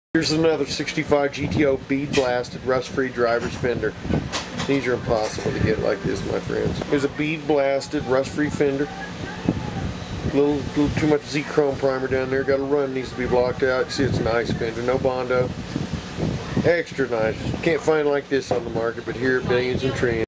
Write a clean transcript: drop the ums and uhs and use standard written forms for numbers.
Here's another 65 GTO bead blasted rust-free driver's fender. These are impossible to get like this, my friends. Here's a bead blasted rust-free fender. Little too much Z-chrome primer down there. Got to run, needs to be blocked out. You see, it's a nice fender, no Bondo. Extra nice. Can't find like this on the market, but here at Billions and Trillions.